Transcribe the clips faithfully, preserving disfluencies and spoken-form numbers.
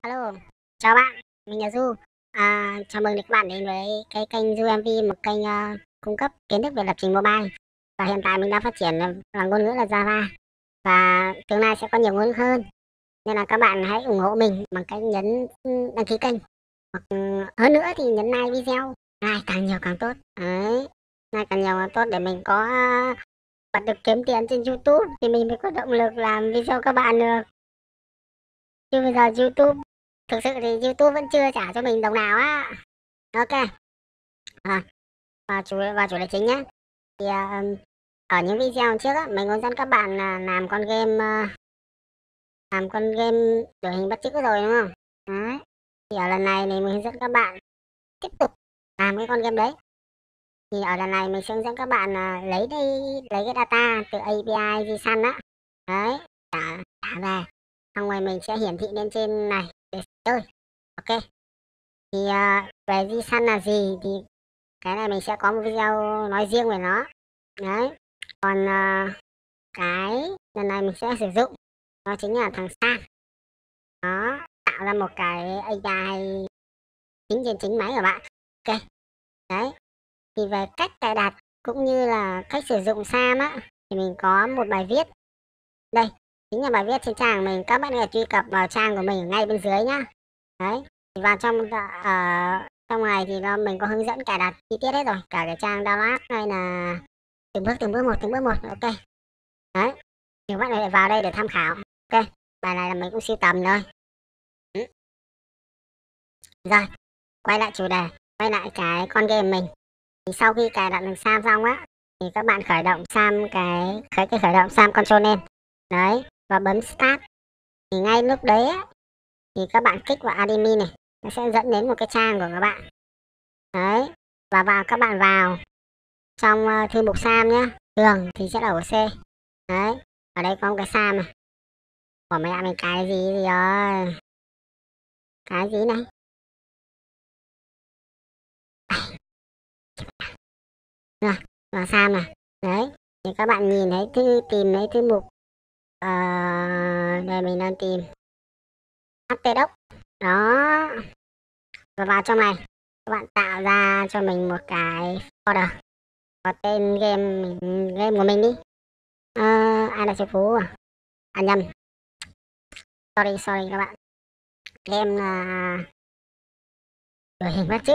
Hello, chào bạn, mình là Du. À, chào mừng các bạn đến với cái kênh Du em vê, một kênh ờ, cung cấp kiến thức về lập trình mobile. Và hiện tại mình đang phát triển là, là ngôn ngữ là Java và tương lai sẽ có nhiều ngôn ngữ hơn. Nên là các bạn hãy ủng hộ mình bằng cách nhấn ừ, đăng ký kênh. Hoặc ừ, hơn nữa thì nhấn like video, like càng nhiều càng tốt. Đấy, like càng nhiều càng tốt để mình có uh, bật được kiếm tiền trên YouTube thì mình mới có động lực làm video các bạn được. Chứ bây giờ YouTube, thực sự thì YouTube vẫn chưa trả cho mình đồng nào á. Ok. À, và chủ và chủ đề chính nhé. Thì à, ở những video trước á, mình hướng dẫn các bạn là làm con game à, làm con game đổi hình bắt chước rồi đúng không? Đấy. Thì ở lần này thì mình hướng dẫn các bạn tiếp tục làm cái con game đấy. Thì ở lần này mình sẽ hướng dẫn các bạn à, lấy đây lấy cái data từ a pê i JSON á. Đấy, trả, trả về. Xong rồi mình sẽ hiển thị lên trên này để chơi. Ok. Thì uh, về JSON là gì thì cái này mình sẽ có một video nói riêng về nó. Đấy. Còn uh, cái lần này mình sẽ sử dụng nó chính là thằng Sam. Nó tạo ra một cái a pê i chính trên chính máy của bạn. Ok. Đấy. Thì về cách cài đặt cũng như là cách sử dụng Sam á thì mình có một bài viết. Đây, chính là bài viết trên trang của mình, các bạn có thể truy cập vào trang của mình ở ngay bên dưới nhá. Đấy, thì vào trong uh, trong này thì nó mình có hướng dẫn cài đặt chi tiết hết rồi, cả cái trang download hay là từng bước từng bước một từng bước một. Ok. Đấy, thì bạn có vào đây để tham khảo. Ok, bài này là mình cũng sưu tầm thôi. Ừ. Rồi, quay lại chủ đề, quay lại cái con game mình. Thì sau khi cài đặt được Sam xong á thì các bạn khởi động Sam cái khởi cái khởi động Sam control name. Đấy, và bấm start. Thì ngay lúc đấy á, thì các bạn kích vào admin này, nó sẽ dẫn đến một cái trang của các bạn. Đấy, và vào các bạn vào trong uh, thư mục Sam nhá. Thường thì sẽ là ở C. Đấy, ở đây có một cái Sam này. Của mẹ mình cái gì gì rồi? Cái gì này? Rồi, vào Sam này. Đấy, thì các bạn nhìn thấy thư tìm thấy thư mục. Uh, đây mình đang tìm htdoc. Đó. Và vào trong này các bạn tạo ra cho mình một cái folder có tên game mình, game của mình đi. À, ai là triệu phú à? À nhầm. Sorry sorry các bạn. Game là đổi hình bắt chữ.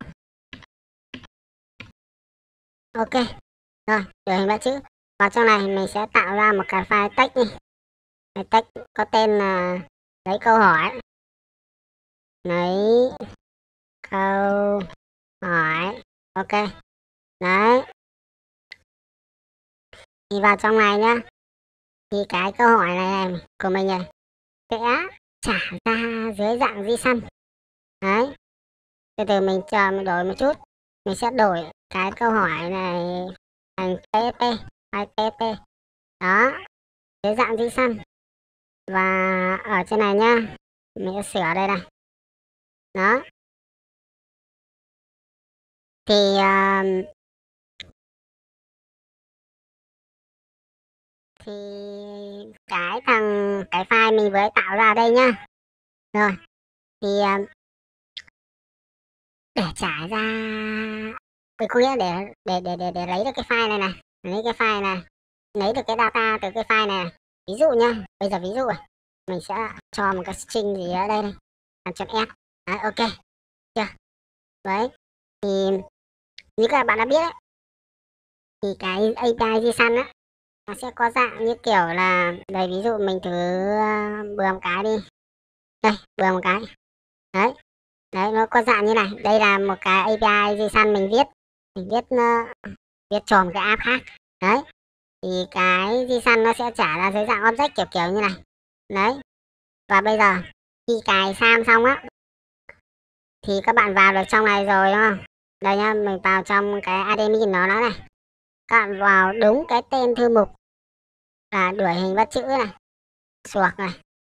Ok. Rồi, đổi hình bắt chữ. Vào trong này mình sẽ tạo ra một cái file text đi. Cái text có tên là lấy câu hỏi. Lấy câu hỏi. Ok. Đấy. Thì vào trong này nhá. Thì cái câu hỏi này, này của mình này sẽ trả ra dưới dạng JSON. Đấy. Từ từ mình chờ mình đổi một chút. Mình sẽ đổi cái câu hỏi này thành pê ép pê hay pê ép pê. Đó. Dưới dạng JSON. Và ở trên này nhá. Mình sẽ sửa đây này. Đó. Thì uh, thì cái thằng cái file mình vừa tạo ra đây nhá. Rồi. Thì uh, để trả ra cái có nghĩa để để để để để lấy được cái file này này, lấy cái file này, lấy được cái data từ cái file này. Ví dụ nhá, bây giờ ví dụ này, mình sẽ cho một cái string gì ở đây này, làm chọn F. Đấy, ok chưa? Đấy, thì như các bạn đã biết ấy, thì cái a pê i JSON á nó sẽ có dạng như kiểu là đây, ví dụ mình thử uh, bừa một cái đi, đây bừa một cái. Đấy, đấy nó có dạng như này. Đây là một cái a pê i JSON mình viết, mình viết uh, viết trồm cái app khác. Đấy, thì cái JSON nó sẽ trả ra dưới dạng object kiểu kiểu như này. Đấy, và bây giờ khi cài Sam xong á thì các bạn vào được trong này rồi đúng không? Đây nhá, mình vào trong cái admin nó nó này, các bạn vào đúng cái tên thư mục là đuổi hình bắt chữ này, chuột này.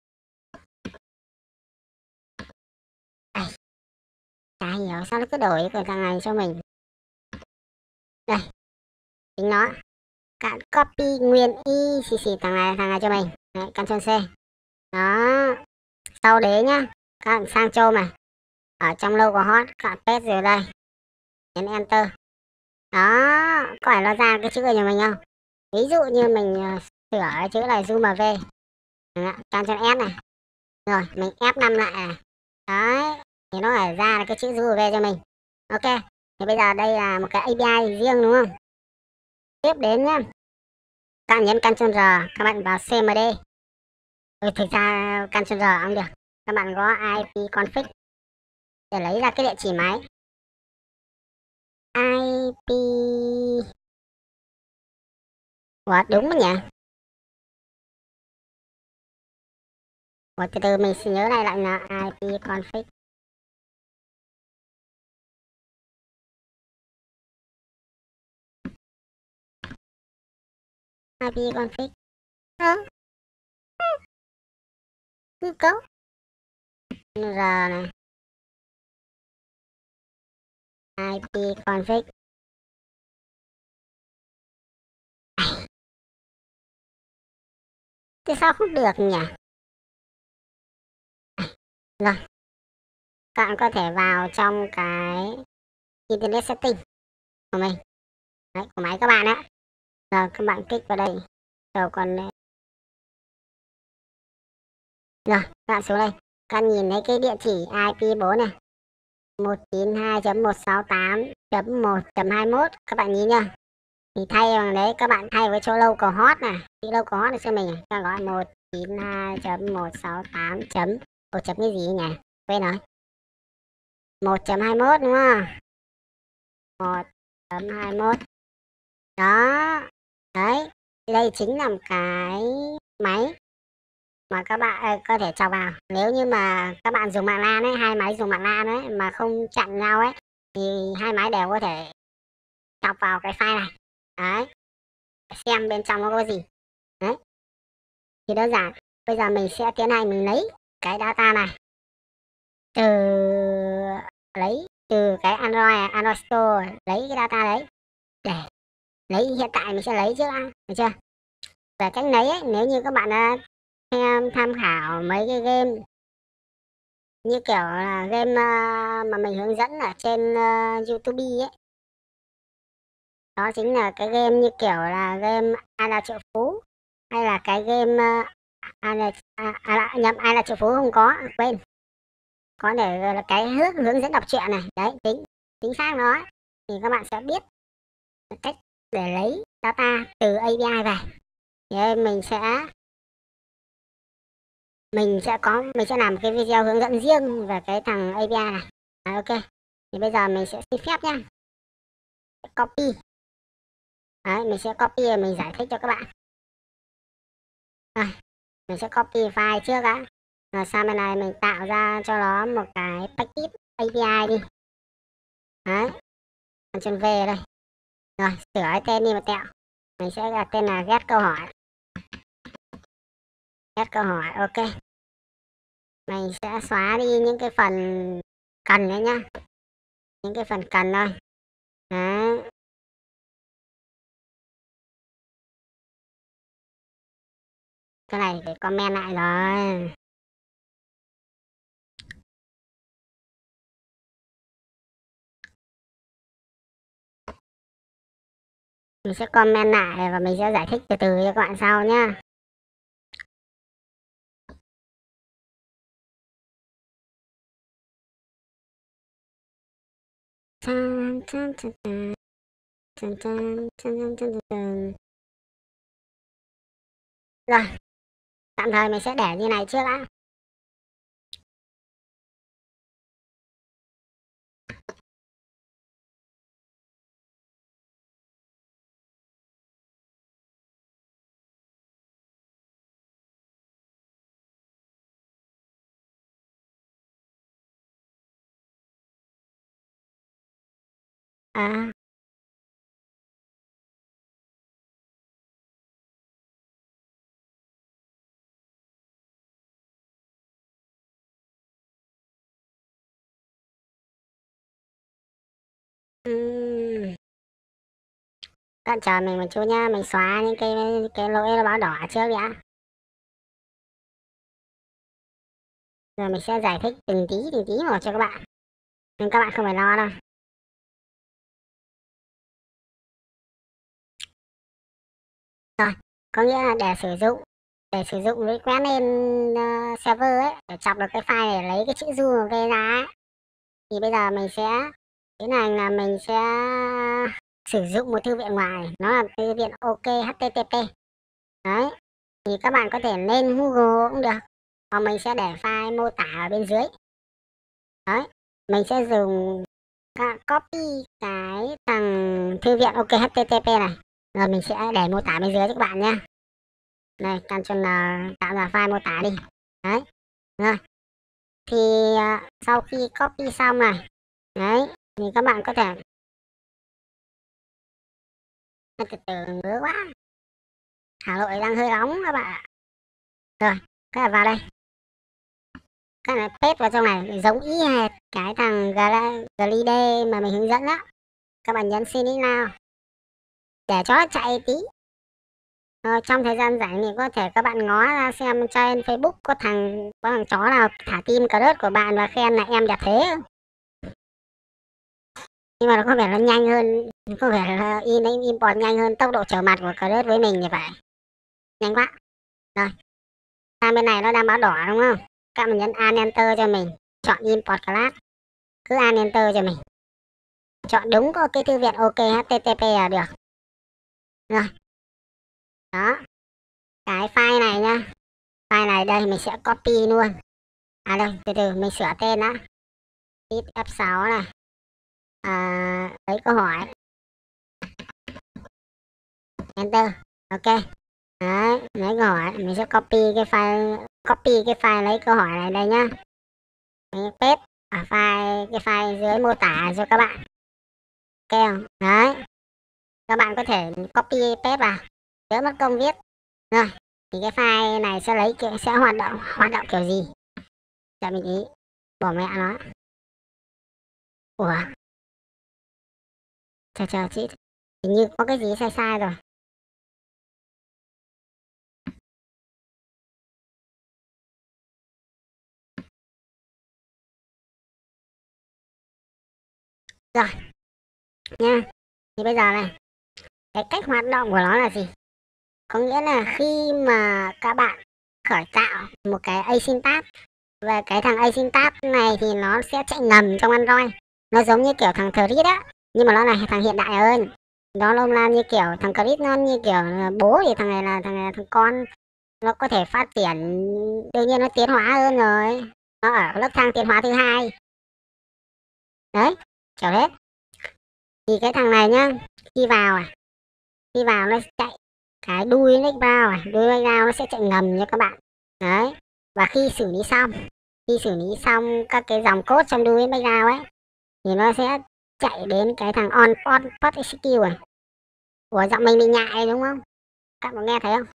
Đây, chả hiểu sao nó cứ đổi cái thằng này cho mình. Đây, chính nó. Các bạn copy nguyên y xì xì thằng này thằng này cho mình. Đấy, Ctrl C. Đó. Sau đấy nhá, Các bạn sang Chrome này, ở trong localhost các bạn paste rồi đây, nhấn enter. Đó, có phải nó ra cái chữ của nhà mình không? Ví dụ như mình uh, sửa chữ này zoom v, Ctrl S này, rồi mình ép năm lại này, đấy, thì nó phải ra cái chữ zoom v cho mình. Ok, thì bây giờ đây là một cái a pê i riêng đúng không? Tiếp đến nhá, các bạn nhấn Ctrl R, các bạn vào xê em đê. Ừ, thực ra Ctrl R cũng được. Các bạn có i pê config để lấy ra cái địa chỉ máy. i pê, Ủa, đúng rồi nhỉ? Ủa, từ từ mình xin nhớ lại lại là i pê config. i pê config. Ơ, cứ cấu. R này. i pê config. Thế sao không được nhỉ? Rồi, các bạn có thể vào trong cái Internet Setting của mình. Đấy, của máy các bạn á. Rồi các bạn kích vào đây. Rồi còn rồi, các bạn xuống đây. Các bạn nhìn thấy cái địa chỉ i pê bốn này. một chín hai chấm một sáu tám chấm một chấm hai mốt, các bạn nhìn nhá. Thì thay bằng đấy, các bạn thay với chỗ localhost này, chỗ localhost này cho mình này, ta gọi một chín hai chấm một sáu tám chấm một chấm cái gì nhỉ? Quên rồi. một chấm hai mốt đúng không? một chấm hai mốt. Đó. Đấy, đây chính là một cái máy mà các bạn ờ, có thể chọc vào. Nếu như mà các bạn dùng mạng LAN ấy, hai máy dùng mạng LAN ấy mà không chặn nhau ấy, thì hai máy đều có thể chọc vào cái file này. Đấy, xem bên trong nó có gì. Đấy, thì đơn giản. Bây giờ mình sẽ tiến hành mình lấy cái data này từ lấy từ cái Android Android Store, lấy cái data đấy để lấy. Hiện tại mình sẽ lấy trước đã, được chưa? Về cách lấy ấy, nếu như các bạn đã xem tham khảo mấy cái game như kiểu là game uh, mà mình hướng dẫn ở trên uh, YouTube ấy, đó chính là cái game như kiểu là game Ai là triệu phú, hay là cái game uh, ai là à, à, nhầm, Ai là triệu phú không có, quên, có để là cái hướng hướng dẫn đọc truyện này. Đấy, tính chính xác nó ấy. Thì các bạn sẽ biết cách để lấy data từ a pê i về. Thì đây mình sẽ mình sẽ có mình sẽ làm một cái video hướng dẫn riêng về cái thằng a pê i này. À, ok, thì bây giờ mình sẽ xin phép nhá, copy. Đấy, mình sẽ copy và mình giải thích cho các bạn. Rồi, mình sẽ copy file trước đã, rồi sang bên này mình tạo ra cho nó một cái package a pê i đi. Đấy, Ctrl V đây, rồi sửa cái tên đi một tẹo, mình sẽ đặt tên là get câu hỏi. Get câu hỏi, ok. Mình sẽ xóa đi những cái phần cần đấy nhá, những cái phần cần thôi. Đấy, cái này để comment lại rồi. Mình sẽ comment lại và mình sẽ giải thích từ từ cho các bạn sau nhá. Rồi, tạm thời mình sẽ để như này trước đã. À, um, các bạn chờ mình một chút nha, mình xóa những cái cái lỗi nó báo đỏ trước đã. Rồi mình sẽ giải thích từng tí từng tí một cho các bạn, nên các bạn không phải lo đâu. Rồi, có nghĩa là để sử dụng để sử dụng request lên uh, server ấy, để chọc được cái file để lấy cái chữ du và v ra ấy, thì bây giờ mình sẽ tiến hành là mình sẽ sử dụng một thư viện ngoài, nó là thư viện OK hát tê tê pê. Đấy, thì các bạn có thể lên Google cũng được, hoặc mình sẽ để file mô tả ở bên dưới. Đấy, mình sẽ dùng copy cái thằng thư viện OK hát tê tê pê này, rồi mình sẽ để mô tả bên dưới cho các bạn nha. Này, Ctrl N tạo ra file mô tả đi. Đấy, rồi. Thì uh, sau khi copy xong này, đấy, thì các bạn có thể từ từ ngứa quá. Hà Nội đang hơi nóng các bạn ạ. Rồi, các bạn vào đây. Các bạn paste vào trong này giống y hệt cái thằng Glide mà mình hướng dẫn đó. Các bạn nhấn finish now để cho nó chạy tí. Rồi, trong thời gian rảnh thì có thể các bạn ngó ra xem trên Facebook có thằng có thằng chó nào thả tim cờ rớt của bạn và khen là em đẹp thế. Nhưng mà nó có vẻ nó nhanh hơn, có vẻ là in import nhanh hơn tốc độ trở mặt của cờ rớt với mình thì phải. Nhanh quá. Rồi, sang bên này nó đang báo đỏ đúng không? Các bạn nhấn Alt Enter cho mình, chọn import class, cứ Alt Enter cho mình, chọn đúng có cái thư viện OK hát tê tê pê là được. Rồi, đó, cái file này nha, file này đây mình sẽ copy luôn. À đây, từ từ mình sửa tên đã. Hit F sáu này, à, lấy câu hỏi, Enter, OK. Đấy, lấy câu hỏi, mình sẽ copy cái file, copy cái file lấy câu hỏi này đây nhá. Mình paste ở file cái file dưới mô tả cho các bạn. Ok, đấy, các bạn có thể copy paste vào, đỡ mất công viết. Rồi, thì cái file này sẽ lấy sẽ hoạt động hoạt động kiểu gì? Để mình ý bỏ mẹ nó. Ủa, chờ chờ chị, hình như có cái gì sai sai rồi. Rồi nha, thì bây giờ này, cái cách hoạt động của nó là gì? Có nghĩa là khi mà các bạn khởi tạo một cái async tab, và cái thằng async tab này thì nó sẽ chạy ngầm trong Android. Nó giống như kiểu thằng Thread á, nhưng mà nó là thằng hiện đại hơn. Nó nôm na như kiểu thằng Thread, nó như kiểu bố thì thằng này là thằng này là thằng con. Nó có thể phát triển, đương nhiên nó tiến hóa hơn rồi. Nó ở lớp thang tiến hóa thứ hai. Đấy, kiểu thế. Thì cái thằng này nhá, khi vào à, khi vào nó chạy cái đuôi background à, đuôi background nó sẽ chạy ngầm nha các bạn. Đấy, và khi xử lý xong, khi xử lý xong các cái dòng code trong đuôi background ấy, thì nó sẽ chạy đến cái thằng on pod pod execute à. Ủa, giọng mình bị nhại đúng không? Các bạn nghe thấy không?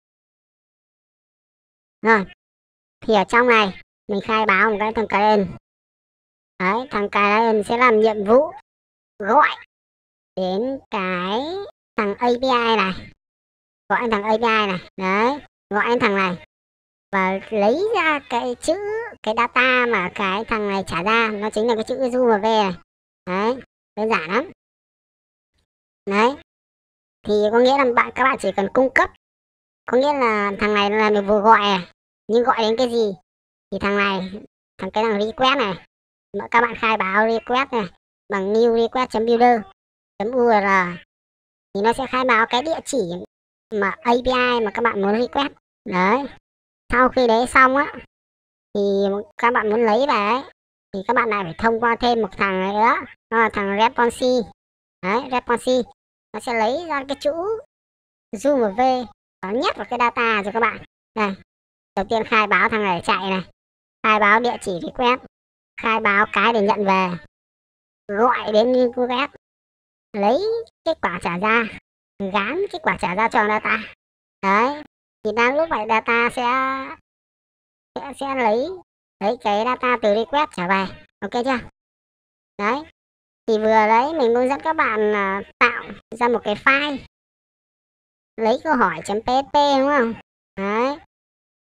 Rồi, thì ở trong này mình khai báo một cái thằng client. Đấy, thằng client sẽ làm nhiệm vụ gọi đến cái thằng a pê i này, gọi thằng a pê i này, đấy, gọi thằng này và lấy ra cái chữ, cái data mà cái thằng này trả ra, nó chính là cái chữ u và v này. Đấy, đơn giản lắm. Đấy, thì có nghĩa là bạn các bạn chỉ cần cung cấp, có nghĩa là thằng này là được vừa gọi à, nhưng gọi đến cái gì thì thằng này, thằng cái thằng request này, các bạn khai báo request này bằng new request builder url thì nó sẽ khai báo cái địa chỉ mà a pê i mà các bạn muốn request. Đấy, sau khi đấy xong á, thì các bạn muốn lấy về ấy, thì các bạn lại phải thông qua thêm một thằng này nữa, nó là thằng response. Đấy, response nó sẽ lấy ra cái chữ zoom và v, nó nhét vào cái data cho các bạn. Đây, đầu tiên khai báo thằng này chạy này, khai báo địa chỉ request, khai báo cái để nhận về, gọi đến request, lấy kết quả trả ra, gán kết quả trả ra cho data. Đấy, thì đang lúc vậy data sẽ sẽ, sẽ lấy lấy cái data từ request trở về. Ok chưa? Đấy, thì vừa đấy mình hướng dẫn các bạn uh, tạo ra một cái file lấy câu hỏi .php đúng không? Đấy,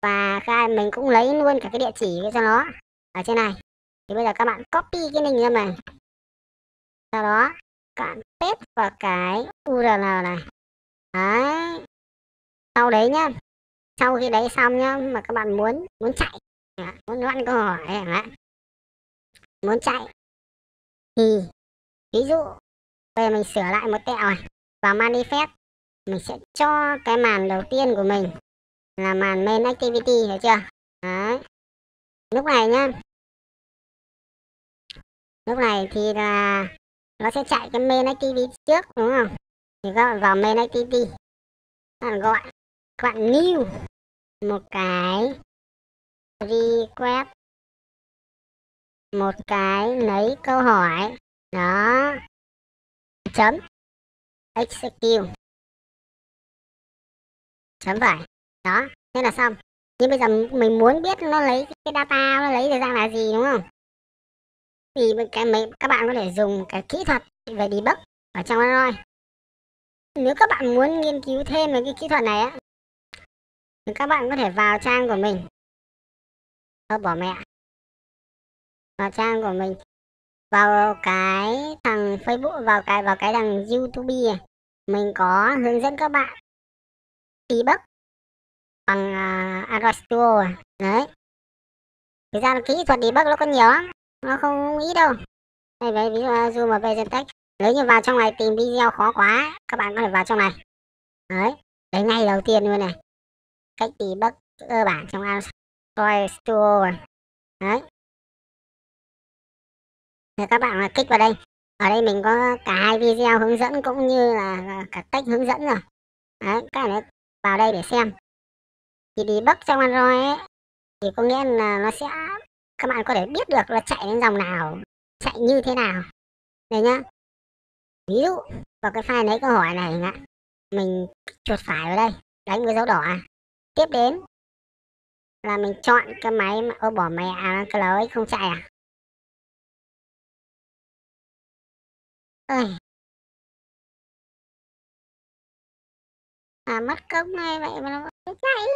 và khai mình cũng lấy luôn cả cái địa chỉ cho nó ở trên này. Thì bây giờ các bạn copy cái link ra mình, sau đó các bạn paste vào cái u rờ lờ này. Đấy, sau đấy nhá, sau khi đấy xong nhá, mà các bạn muốn muốn chạy, muốn loạn câu hỏi chẳng hạn, muốn chạy thì ví dụ bây giờ mình sửa lại một tẹo này, vào manifest mình sẽ cho cái màn đầu tiên của mình là màn main activity, hiểu chưa? Đấy, lúc này nhá, lúc này thì là nó sẽ chạy cái main activity trước, đúng không? Thì các bạn vào main activity, các bạn gọi, các bạn new một cái request, một cái lấy câu hỏi đó, chấm execute, chấm vậy đó, thế là xong. Nhưng bây giờ mình muốn biết nó lấy cái data, nó lấy được ra là gì, đúng không? Thì cái mấy các bạn có thể dùng cái kỹ thuật về debug ở trong Android. Nếu các bạn muốn nghiên cứu thêm về cái kỹ thuật này á, thì các bạn có thể vào trang của mình. Ơ bỏ mẹ. Vào trang của mình, vào cái thằng Facebook, vào cái vào cái thằng YouTube này, mình có hướng dẫn các bạn debug bằng uh, Android Studio. Đấy. Thực ra là kỹ thuật debug nó có nhiều lắm, nó không ít đâu. Đây vậy, ví dụ zoom vào Vision Text. Nếu như vào trong này tìm video khó quá, các bạn có thể vào trong này. Đấy, đấy ngay đầu tiên luôn này. Cách debug cơ bản trong Android Studio. Đấy. Thì các bạn là kích vào đây. Ở đây mình có cả hai video hướng dẫn cũng như là cả cách hướng dẫn rồi. Đấy, các bạn vào đây để xem. Thì debug trong Android ấy, thì có nghĩa là nó sẽ, các bạn có thể biết được là chạy đến dòng nào, chạy như thế nào. Đây nhá. Ví dụ vào cái file lấy câu hỏi này ạ, mình chuột phải vào đây, đánh với dấu đỏ. Tiếp đến là mình chọn cái máy mà ô bỏ mẹ, cái lối ấy không chạy à? Ơi. À mất công này vậy mà nó không chạy.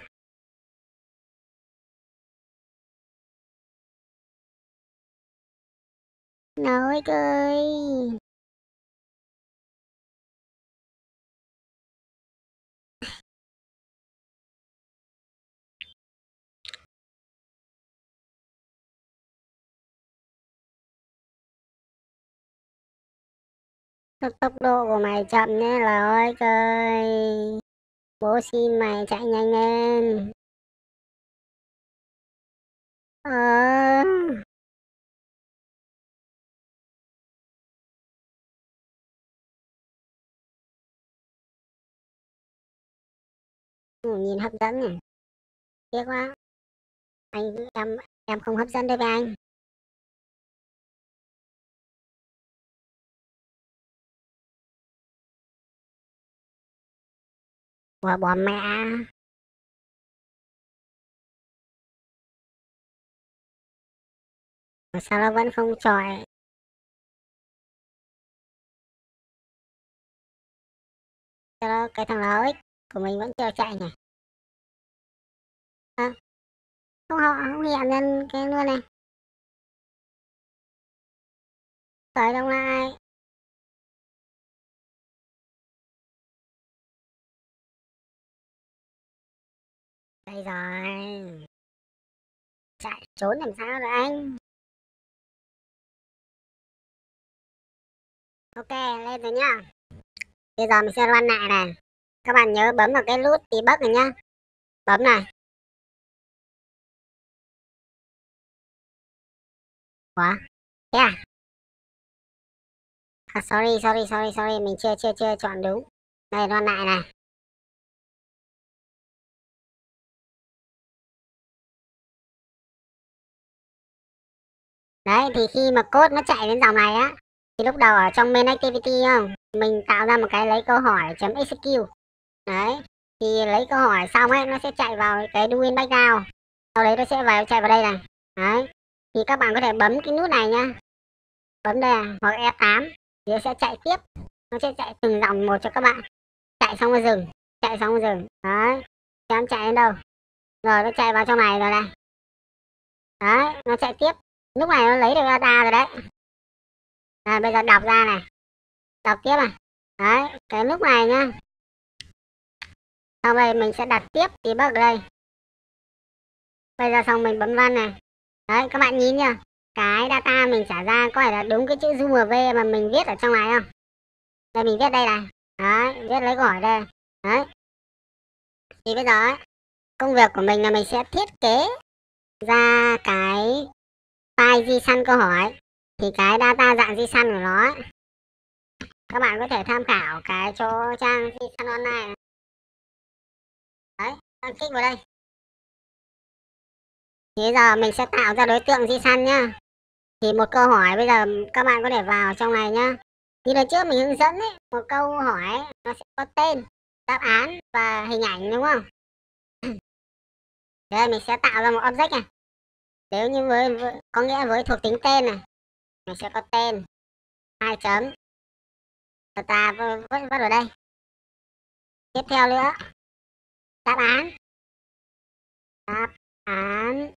Nói ơi. Tốc độ của mày chậm thế là ơi ơi. Bố xin mày chạy nhanh lên. Ờ. Nhìn hấp dẫn nhỉ. Tiếc quá. Anh em em không hấp dẫn đối với anh. Ủa bỏ mẹ. Mà sao nó vẫn không chọi? Sao cái thằng lờ ích của mình vẫn chưa chạy nhỉ? À, không họ không hiện lên cái luôn này. Khởi động lại. Đây rồi. Chạy trốn làm sao rồi anh? Ok, lên rồi nhá. Bây giờ mình sẽ run lại này. Các bạn nhớ bấm vào cái nút debug này nhá. Bấm này. Ủa? Thế à? À sorry, sorry, sorry, sorry, mình chưa chưa chưa chọn đúng. Đây run lại này. Đấy, thì khi mà code nó chạy đến dòng này á, thì lúc đầu ở trong main activity không, mình tạo ra một cái lấy câu hỏi chấm execute. Đấy, thì lấy câu hỏi xong ấy, nó sẽ chạy vào cái do in background. Sau đấy nó sẽ vào chạy vào đây này. Đấy, thì các bạn có thể bấm cái nút này nhá. Bấm đây à, hoặc F tám thì nó sẽ chạy tiếp. Nó sẽ chạy từng dòng một cho các bạn. Chạy xong rồi dừng, chạy xong rồi dừng. Đấy, xem chạy đến đâu. Rồi nó chạy vào trong này rồi này. Đấy, nó chạy tiếp. Lúc này nó lấy được data rồi đấy. À, bây giờ đọc ra này. Đọc tiếp này. Đấy, cái lúc này nhá. Sau đây mình sẽ đặt tiếp debug ở đây. Bây giờ xong mình bấm run này. Đấy, các bạn nhìn nhá. Cái data mình trả ra có phải là đúng cái chữ zoom mà mình viết ở trong này không? Đây mình viết đây này. Đấy, viết lấy câu hỏi đây. Đấy. Thì bây giờ ấy, công việc của mình là mình sẽ thiết kế ra cái file di săn câu hỏi. Thì cái data dạng di săn của nó ấy, các bạn có thể tham khảo cái chỗ trang di săn online. Đấy, đăng kích vào đây. Thì bây giờ mình sẽ tạo ra đối tượng di săn nhá. Thì một câu hỏi bây giờ các bạn có thể vào trong này nhá. Như lần trước mình hướng dẫn ấy, một câu hỏi nó sẽ có tên, đáp án và hình ảnh đúng không? Đây mình sẽ tạo ra một object này. Nếu như với, với có nghĩa với thuộc tính tên này, mình sẽ có tên hai chấm ta vứt vào đây. Tiếp theo nữa, đáp án đáp án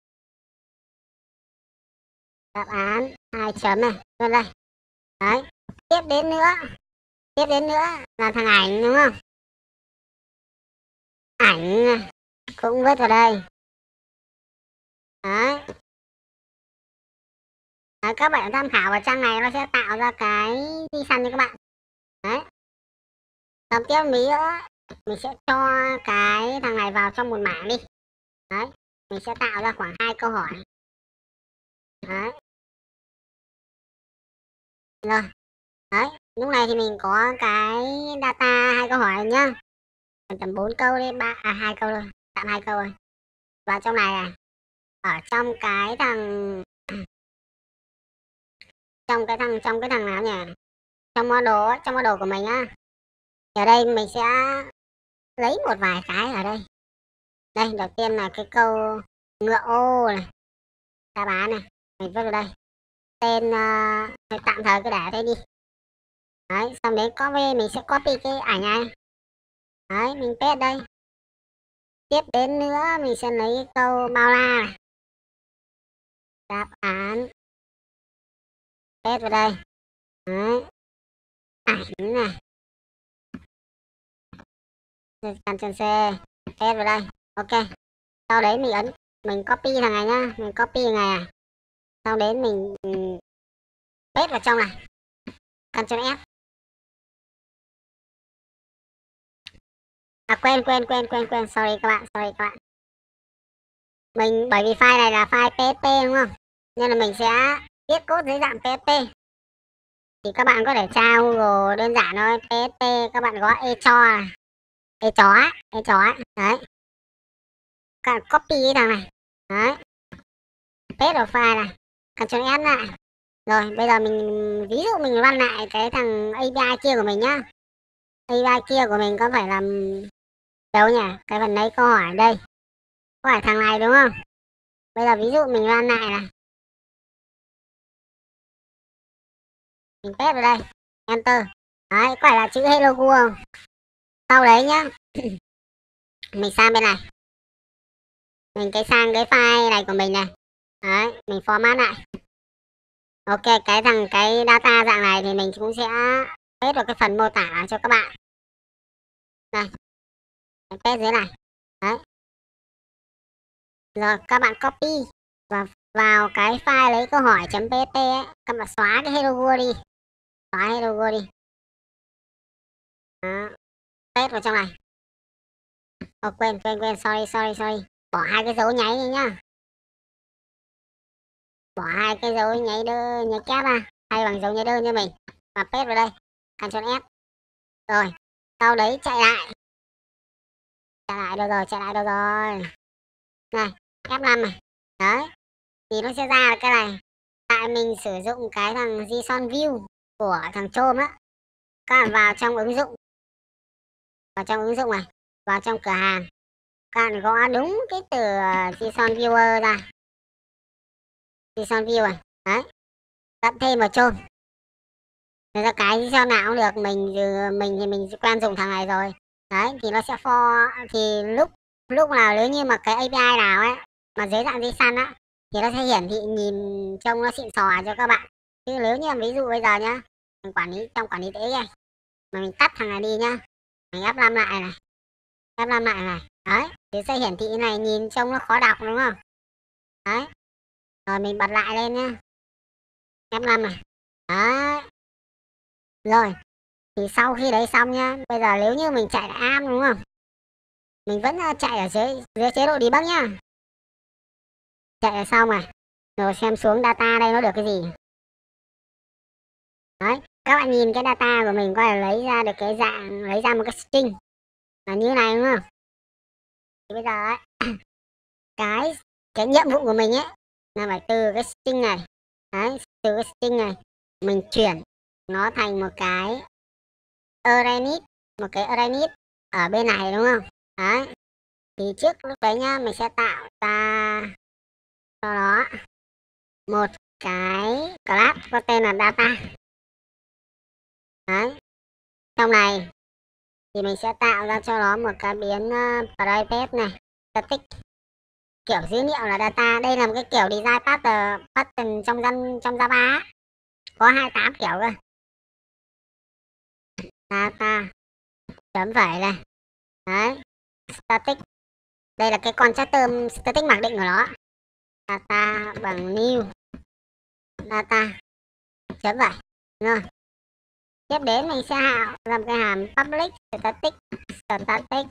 đáp án hai chấm này luôn đây. Đấy, tiếp đến nữa tiếp đến nữa là thằng ảnh đúng không? Ảnh cũng vứt vào đây. Đấy. Đấy, các bạn tham khảo vào trang này nó sẽ tạo ra cái di săn cho các bạn. Đấy. Xong tiếp nữa mình sẽ cho cái thằng này vào trong một mảng đi. Đấy, mình sẽ tạo ra khoảng hai câu hỏi. Đấy. Rồi. Đấy, lúc này thì mình có cái data hai câu hỏi nhá. Tầm bốn câu đi, ba à hai câu thôi, tạm hai câu rồi. Và trong này à, ở trong cái thằng trong cái thằng trong cái thằng nào nhỉ? Trong model trong model của mình á. Ở đây mình sẽ lấy một vài cái ở đây. Đây, đầu tiên là cái câu ngựa ô này. Đáp án này, mình viết vào đây. Tên uh, tạm thời cứ để thế đi. Đấy, xong đến copy mình sẽ copy cái ảnh này. Đấy, mình paste đây. Tiếp đến nữa mình sẽ lấy cái câu bao la này. Đáp án paste vào đây. Đấy. Ảnh này. Ctrl C, paste vào đây. Ok. Sau đấy mình ấn mình copy thằng này nhá, mình copy thằng này à. Sau đến mình paste vào trong này. Ctrl F. À quên quên quên quên quên, sorry các bạn, sorry các bạn. Mình bởi vì file này là file pê ét pê đúng không? Nên là mình sẽ viết code dưới dạng pê ét pê. Thì các bạn có thể tra Google đơn giản thôi, pê ét pê các bạn có e cho e chó e chó đấy. Các bạn copy cái thằng này. Đấy. Paste vào file này. Ctrl S lại. Rồi, bây giờ mình ví dụ mình run lại cái thằng a pê i kia của mình nhá. a pê i kia của mình có phải làm đâu nhỉ? Cái phần lấy câu hỏi đây. Có phải thằng này đúng không? Bây giờ ví dụ mình run lại này. Mình paste vào đây. Enter. Đấy, có phải là chữ hello world không? Sau đấy nhá. Mình sang bên này. Mình cái sang cái file này của mình này. Đấy, mình format lại. Ok, cái thằng cái data dạng này thì mình cũng sẽ paste vào cái phần mô tả cho các bạn. Này. Paste dưới này. Đấy. Rồi các bạn copy và vào cái file lấy câu hỏi .pt ấy, các bạn xóa cái hello world đi. Xóa hello world đi. Đó. Paste vào trong này. Ồ, quên quên quên, sorry sorry sorry. Bỏ hai cái dấu nháy đi nhá. Bỏ hai cái dấu nháy đơn nháy kép ra, thay bằng dấu nháy đơn cho mình và paste vào đây. Ctrl F. Rồi, sau đấy chạy lại. Chạy lại đâu rồi, chạy lại đâu rồi. Này, F năm này. Đấy. Thì nó sẽ ra là cái này. Tại mình sử dụng cái thằng JSON View của thằng Chrome á. Các bạn vào trong ứng dụng. Vào trong ứng dụng này, vào trong cửa hàng. Các bạn gõ đúng cái từ JSON Viewer ra. JSON View này. Đấy. Đặt thêm vào Chrome. Thế ra cái JSON nào cũng được, mình mình thì mình quen dùng thằng này rồi. Đấy, thì nó sẽ for thì lúc lúc nào nếu như mà cái a pê i nào ấy mà dưới dạng JSON á thì nó sẽ hiển thị nhìn trông nó xịn sò cho các bạn. Chứ nếu như ví dụ bây giờ nhá, mình quản lý trong quản lý tế này mà mình tắt thằng này đi nhá, mình ép năm lại này, ép năm lại này, đấy thì sẽ hiển thị này, nhìn trông nó khó đọc đúng không? Đấy, rồi mình bật lại lên nhá, ép năm này, đấy, rồi thì sau khi đấy xong nhá, bây giờ nếu như mình chạy lại am đúng không, mình vẫn chạy ở dưới dưới chế độ debug nhá, chạy là xong này, rồi xem xuống data đây nó được cái gì. Đấy, các bạn nhìn cái data của mình có thể lấy ra được cái dạng, lấy ra một cái string là như này đúng không? Thì bây giờ ấy, cái cái nhiệm vụ của mình ấy là phải từ cái string này, đấy, từ cái string này mình chuyển nó thành một cái array list, một cái array list ở bên này đúng không? Đấy, thì trước lúc đấy nhá, mình sẽ tạo ra cho nó một cái class có tên là data. Đấy, trong này thì mình sẽ tạo ra cho nó một cái biến uh, private này, static, kiểu dữ liệu là data. Đây là một cái kiểu design pattern pattern trong dân trong Java á, có hai mươi tám kiểu cơ. Data chấm phẩy này, đấy, static, đây là cái constructor static mặc định của nó, data bằng new data chấm phẩy, rồi tiếp đến mình sẽ làm cái hàm public static static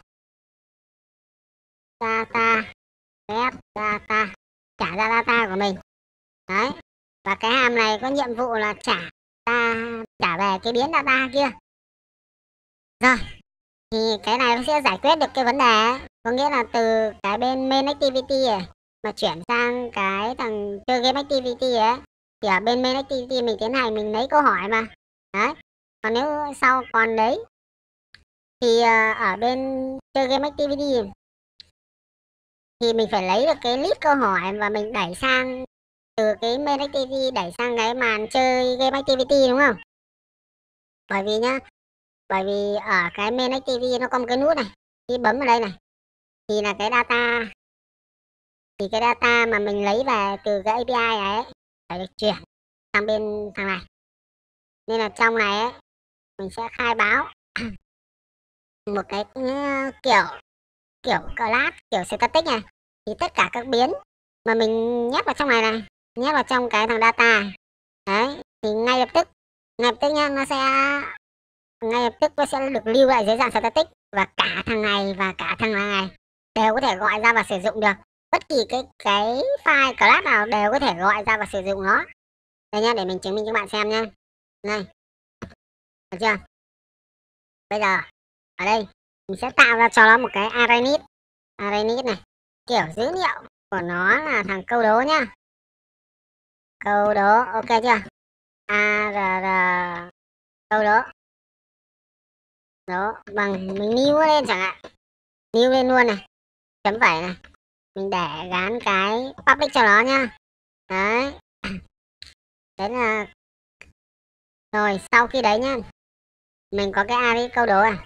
data get data, trả ra data của mình. Đấy, và cái hàm này có nhiệm vụ là trả ta trả về cái biến data kia. Rồi thì cái này nó sẽ giải quyết được cái vấn đề ấy. Có nghĩa là từ cái bên main activity này mà chuyển sang cái thằng chơi game activity ấy, thì ở bên main activity mình tiến hành mình lấy câu hỏi mà. Đấy, còn nếu sau còn đấy thì ở bên chơi game activity thì mình phải lấy được cái list câu hỏi và mình đẩy sang từ cái main activity đẩy sang cái màn chơi game activity đúng không? Bởi vì nhá, bởi vì ở cái main activity nó có một cái nút này, khi bấm vào đây này thì là cái data, thì cái data mà mình lấy về từ cái a pê i này ấy, phải được chuyển sang bên thằng này. Nên là trong này ấy, mình sẽ khai báo một cái kiểu kiểu class kiểu static này, thì tất cả các biến mà mình nhét vào trong này này, nhét vào trong cái thằng data, đấy thì ngay lập tức ngay lập tức nhá, nó sẽ ngay lập tức nó sẽ được lưu lại dưới dạng static, và cả thằng này và cả thằng này đều có thể gọi ra và sử dụng được. Bất kỳ cái cái file class nào đều có thể gọi ra và sử dụng nó. Đây nhá, để mình chứng minh cho bạn xem nhá. Này, được chưa? Bây giờ ở đây mình sẽ tạo ra cho nó một cái array list, array list này, kiểu dữ liệu của nó là thằng câu đố nhá, câu đố, ok chưa? Arr câu đố, đó bằng mình new lên chẳng hạn, new lên luôn này, chấm phẩy này, mình để gắn cái public cho nó nhá. Đấy, đấy là rồi. Sau khi đấy nhá, mình có cái array câu đố à,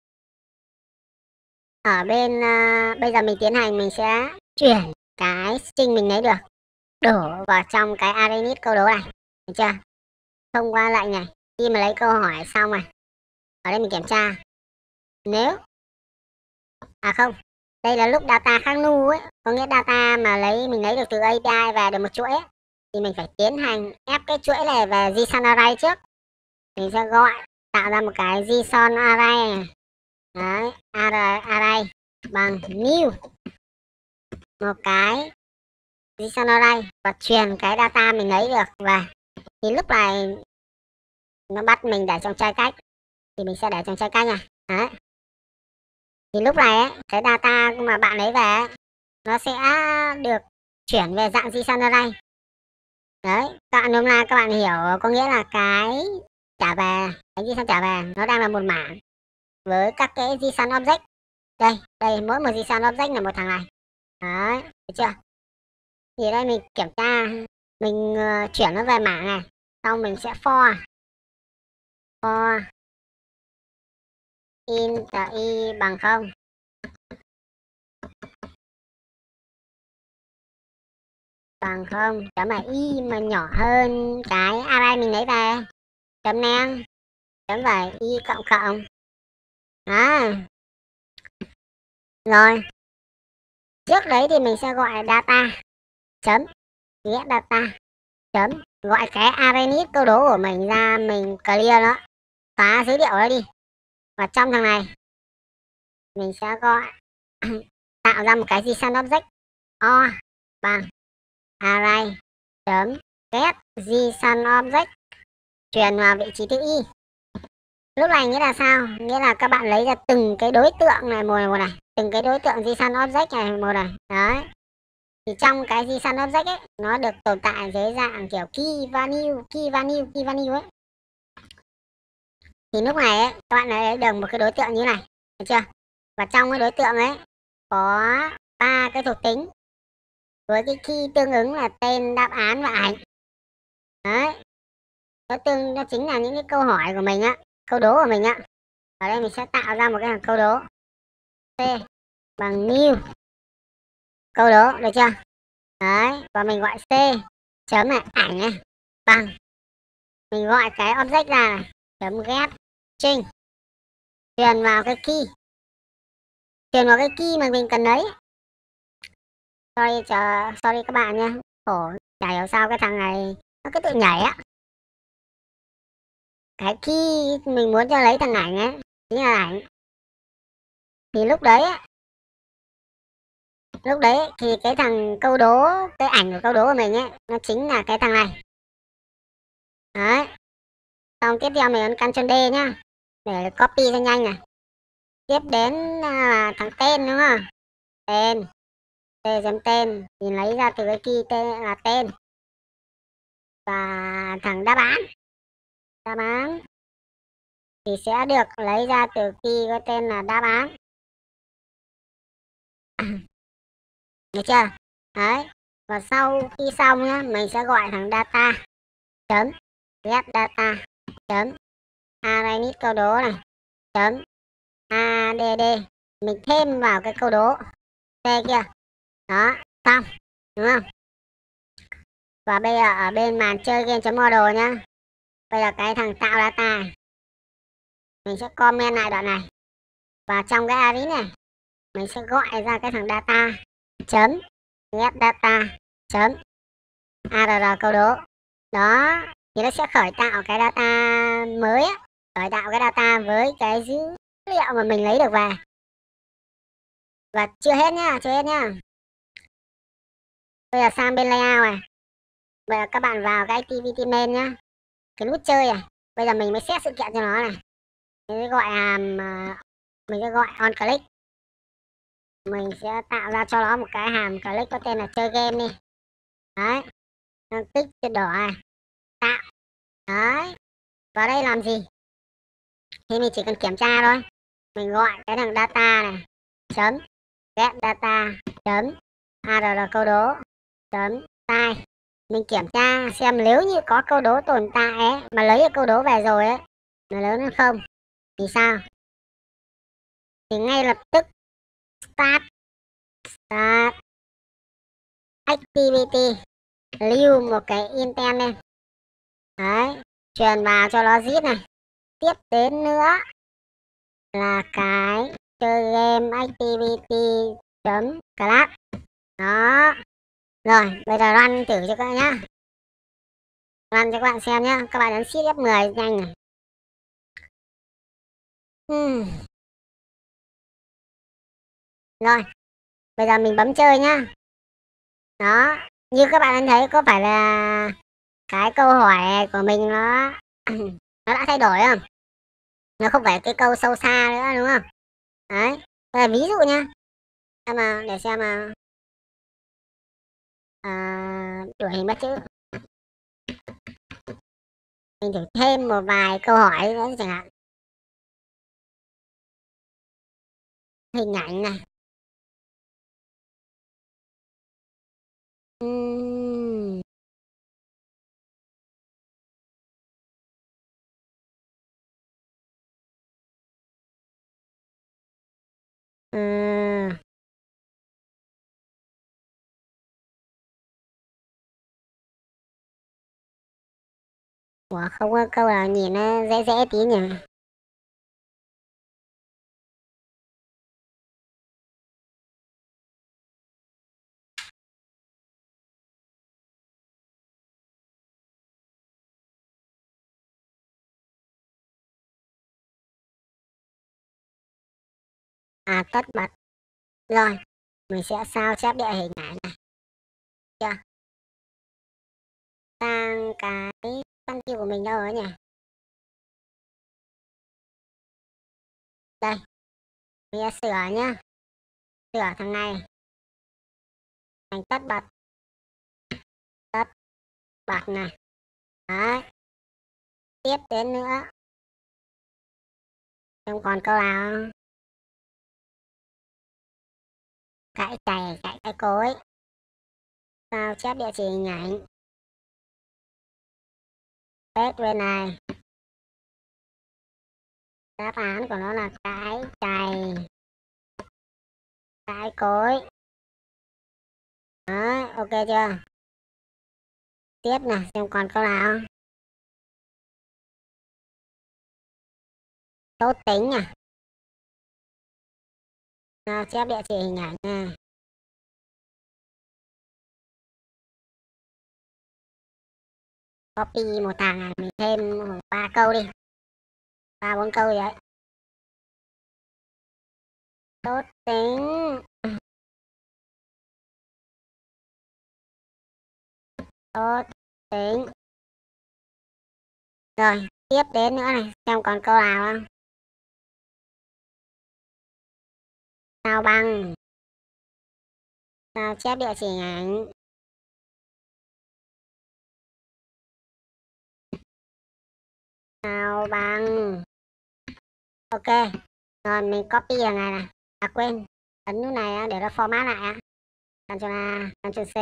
ở bên uh, bây giờ mình tiến hành mình sẽ chuyển cái string mình lấy được đổ vào trong cái array list câu đố này, được chưa? Thông qua lệnh này, khi mà lấy câu hỏi xong này, ở đây mình kiểm tra, nếu à không, đây là lúc data khác nu ấy, có nghĩa data mà lấy mình lấy được từ a pê i về được một chuỗi ấy, thì mình phải tiến hành ép cái chuỗi này về JSON array trước. Mình sẽ gọi tạo ra một cái JSON array này. Đấy, array, array bằng new một cái JSON array và truyền cái data mình lấy được, và thì lúc này nó bắt mình để trong trai cách thì mình sẽ để trong trai cách này. Đấy, thì lúc này ấy, cái data mà bạn lấy về ấy, nó sẽ được chuyển về dạng JSON array. Đấy, các bạn hôm nay các bạn hiểu có nghĩa là cái trả về, cái JSON trả về nó đang là một mảng với các cái JSON object. Đây, đây mỗi một JSON object là một thằng này. Đấy, được chưa? Thì đây mình kiểm tra, mình uh, chuyển nó về mảng này, xong mình sẽ for for int y bằng không, bằng không, chấm là y mà nhỏ hơn cái array mình lấy về, chấm ngang, chấm về y cộng cộng. Đó. Rồi, trước đấy thì mình sẽ gọi data, chấm, get data, chấm, gọi cái array list câu đố của mình ra, mình clear nó, xóa số liệu đó đi. Và trong thằng này, mình sẽ gọi tạo ra một cái JSON object o bằng array chấm get JSON object truyền vào vị trí chữ y. Lúc này nghĩa là sao? Nghĩa là các bạn lấy ra từng cái đối tượng này một này, một này, từng cái đối tượng JSON object này một này. Đấy. Thì trong cái JSON object ấy, nó được tồn tại dưới dạng kiểu key value, key value, key value ấy. Thì lúc này ấy, các bạn lấy được một cái đối tượng như này, được chưa? Và trong cái đối tượng ấy có ba cái thuộc tính với cái key tương ứng là tên, đáp án và ảnh. Đấy. Nó tương nó chính là những cái câu hỏi của mình á, câu đố của mình á. Ở đây mình sẽ tạo ra một cái hàng câu đố. C bằng new câu đố, được chưa? Đấy, và mình gọi C chấm này ảnh này bằng, mình gọi cái object ra này, chấm get string, truyền vào cái key, truyền vào cái key mà mình cần lấy. Sorry, chờ, sorry các bạn nha, khổ, chả hiểu sao cái thằng này nó cứ tự nhảy á. Cái key mình muốn cho lấy thằng ảnh ấy chính là ảnh. Thì lúc đấy á, lúc đấy thì cái thằng câu đố, cái ảnh của câu đố của mình ấy, nó chính là cái thằng này. Đấy. Xong tiếp theo mình ấn Ctrl D nhá, để copy cho nhanh này. Tiếp đến là thằng tên đúng không? Tên, t chấm tên thì lấy ra từ cái key tên là tên. Và thằng đáp án, đáp án thì sẽ được lấy ra từ key có tên là đáp án. Được chưa? Đấy. Và sau khi xong nhá, mình sẽ gọi thằng data chấm get data chấm array list câu đố này chấm add, mình thêm vào cái câu đố C kia. Đó, xong, đúng không? Và bây giờ ở bên màn chơi game.model nhá, bây giờ cái thằng tạo data này, mình sẽ comment lại đoạn này, và trong cái array này mình sẽ gọi ra cái thằng data chấm get data chấm add câu đố. Đó, thì nó sẽ khởi tạo cái data mới á, khởi tạo cái data với cái dữ liệu mà mình lấy được về. Và chưa hết nhá, chưa hết nhá. Bây giờ sang bên layout này, bây giờ các bạn vào cái activity main nhá, cái nút chơi này, bây giờ mình mới set sự kiện cho nó này. Mình sẽ gọi hàm, mình sẽ gọi on click, mình sẽ tạo ra cho nó một cái hàm click có tên là chơi game đi. Đấy, tích trên đỏ này, tạo. Đấy, vào đây làm gì thì mình chỉ cần kiểm tra thôi, mình gọi cái thằng data này chấm get data chấm add câu đố chấm sai, mình kiểm tra xem nếu như có câu đố tồn tại ấy, mà lấy được câu đố về rồi ấy, nó lớn hơn không thì sao, thì ngay lập tức start start activity, lưu một cái intent lên. Đấy, truyền vào cho nó zip này. Tiếp đến nữa là cái chơi game activity chấm class. Đó. Rồi, bây giờ run thử cho các bạn nhá. Run cho các bạn xem nhá. Các bạn ấn shift F mười nhanh này. Hmm. Rồi, bây giờ mình bấm chơi nhá. Đó, như các bạn thấy có phải là cái câu hỏi của mình nó nó đã thay đổi không? Nó không phải cái câu sâu xa nữa đúng không? Đấy, đây là ví dụ nha. Xem mà để xem mà à, đuổi hình bắt chữ. Mình thử thêm một vài câu hỏi nữa chẳng hạn. Hình ảnh này. Uhm. Ừ. Ủa không có câu nào nhìn nó dễ dễ tí nhỉ? À tất bật. Rồi, mình sẽ sao chép địa hình này này. Chưa? Sang cái căn tiêu của mình đâu rồi nhỉ? Đây, mình sẽ sửa nhá. Sửa thằng này thành tất bật. Tất bật này. Đấy. Tiếp đến nữa. Không còn câu nào không? Cãi chày, cãi cái cối. Sao chép địa chỉ hình ảnh. Hết bên này. Đáp án của nó là cãi chày, cãi cối. Đó, ok chưa? Tiếp này, xem còn câu nào. Tốt tính à? Nào, chép địa chỉ hình ảnh nha. Copy một thằng này, mình thêm ba câu đi. Ba bốn câu vậy. Tốt tính. Tốt tính. Rồi, tiếp đến nữa này, xem còn câu nào không? Sao băng. Sao chép địa chỉ hình ảnh. Sao băng. Ok. Rồi mình copy hàng này này. À quên, ấn nút này á, để nó format lại á. Ctrl A, Ctrl C.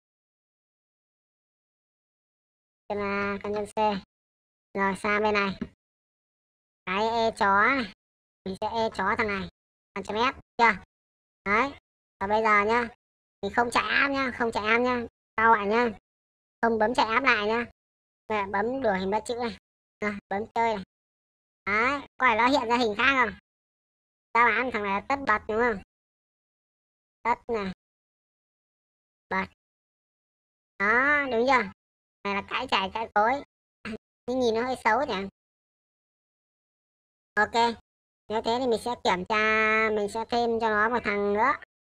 Ctrl A, Ctrl C. Rồi sang bên này. Cái e chó này. Mình sẽ e chó thằng này. Ctrl F chưa? Đấy. Và bây giờ nhá, mình không chạy áp nhá, không chạy áp nhá. Sau lại nhá. Không bấm chạy áp lại nhá. Rồi, bấm đuổi hình ba chữ này. Rồi, bấm chơi này. Đấy, có phải nó hiện ra hình khác không? Đáp án thằng này là tất bật đúng không? Tất này. Bật. Đó, đúng chưa? Này là cãi chày cãi cối. Nhưng nhìn nó hơi xấu nhỉ. Ok. Nếu thế thì mình sẽ kiểm tra, mình sẽ thêm cho nó một thằng nữa.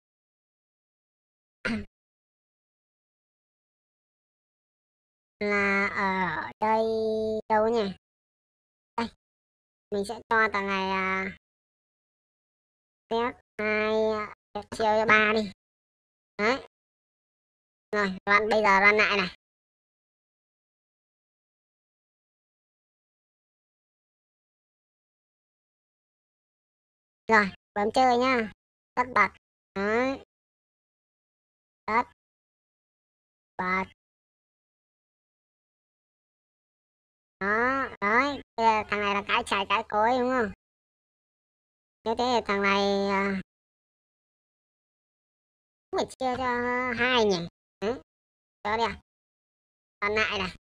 Là ở đây đâu nhỉ? Đây. Mình sẽ cho thằng này à, phép hai chia cho ba đi. Đấy. Rồi, run bây giờ run lại này. Rồi, bấm chơi nhá. Tất bật. Đấy. Tất bật. Đó, đấy. Bây giờ thằng này là cái chài cái cối đúng không? Thế thế thì thằng này à, phải chia cho hai nhỉ? Đấy. Cho đi à? Còn lại này.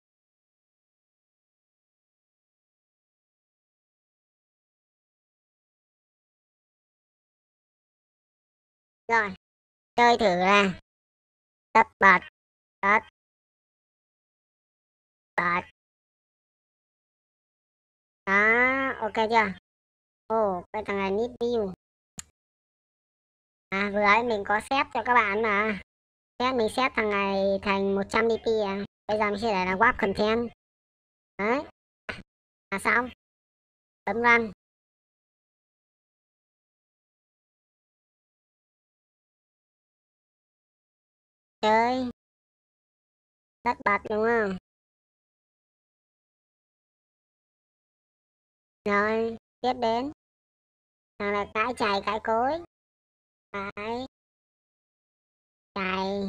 Rồi, chơi thử là tất bật. Tất bật. Đó, ok chưa? Ồ, cái thằng này nít view. À, vừa ấy mình có set cho các bạn mà. Set mình set thằng này thành một trăm đê pê à. Bây giờ mình sẽ để là web content. Đấy. Là xong. Bấm run. Chơi. Tất bật đúng không? Rồi, tiếp đến. Thằng là cái chày cái cối. Cái chày.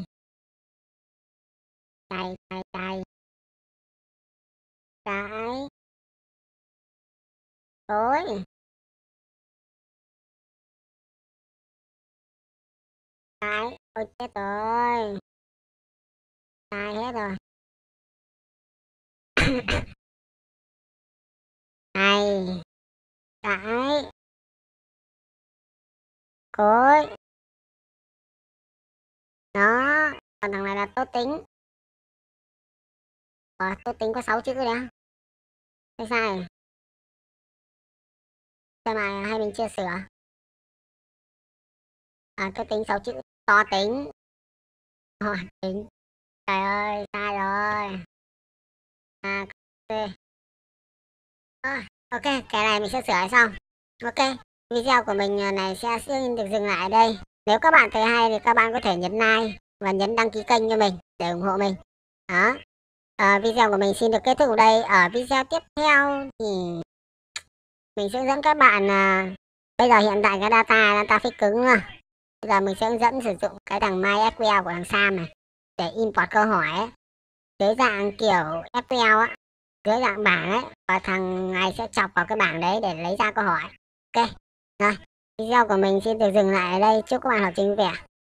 Chày chày chày. Cái cối. Cái. Ôi chết rồi. Sai hết rồi. Cái. Cối. Đó. Còn thằng này là tốt tính. Ờ, tốt tính có sáu chữ đấy á. Thế sai. Sao mà hay mình chưa sửa? À, tốt tính sáu chữ. To tính. Ờ, tính. Trời ơi, sai rồi. À, ok. À, ok, cái này mình sẽ sửa lại xong. Ok, video của mình à, này sẽ được dừng lại ở đây. Nếu các bạn thấy hay thì các bạn có thể nhấn like và nhấn đăng ký kênh cho mình để ủng hộ mình. Đó. À, video của mình xin được kết thúc ở đây. Ở video tiếp theo thì mình sẽ hướng dẫn các bạn à, bây giờ hiện tại cái data data phích cứng nữa. Bây giờ mình sẽ hướng dẫn sử dụng cái thằng MySQL của thằng Sam này để import câu hỏi ấy, dưới dạng kiểu ét quy eo á, dưới dạng bảng ấy, và thằng này sẽ chọc vào cái bảng đấy để lấy ra câu hỏi. Ok, rồi video của mình xin được dừng lại ở đây. Chúc các bạn học trình vui vẻ.